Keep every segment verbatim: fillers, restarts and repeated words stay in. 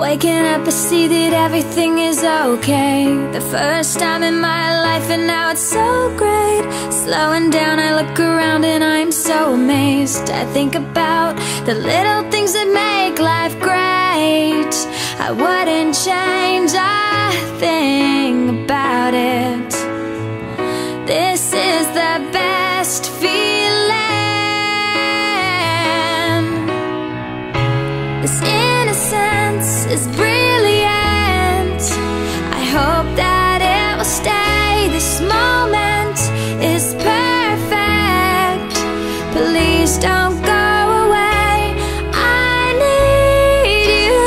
Waking up I see that everything is okay. The first time in my life and now it's so great. Slowing down I look around and I'm so amazed. I think about the little things that make life great. I wouldn't change a thing about it. This is the best feeling. This innocence is brilliant. I hope that it will stay. This moment is perfect. Please don't go away. I need you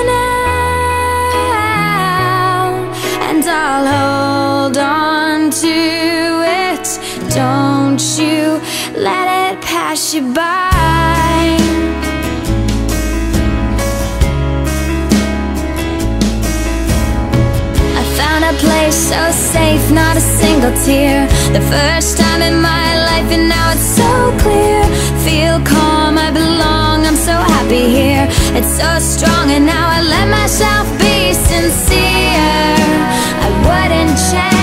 now, and I'll hold on to it. Don't you let it pass you by. A place so safe, not a single tear. The first time in my life and now it's so clear. Feel calm, I belong, I'm so happy here. It's so strong and now I let myself be sincere. I wouldn't change